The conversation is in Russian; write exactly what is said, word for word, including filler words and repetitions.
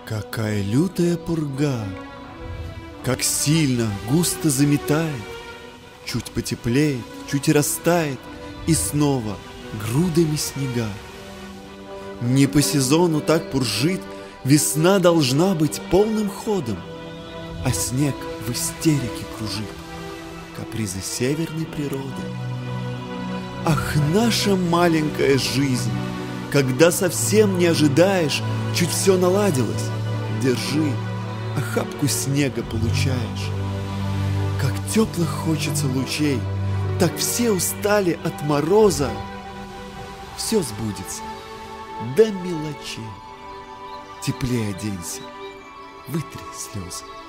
Какая лютая пурга, как сильно, густо заметает, чуть потеплеет, чуть растает, и снова грудами снега. Не по сезону так пуржит, весна должна быть полным ходом, а снег в истерике кружит, капризы северной природы. Ах, наша маленькая жизнь, когда совсем не ожидаешь, чуть все наладилось, держи, охапку снега получаешь. Как теплых хочется лучей, так все устали от мороза. Все сбудется до мелочей. Теплее оденься, вытри слезы.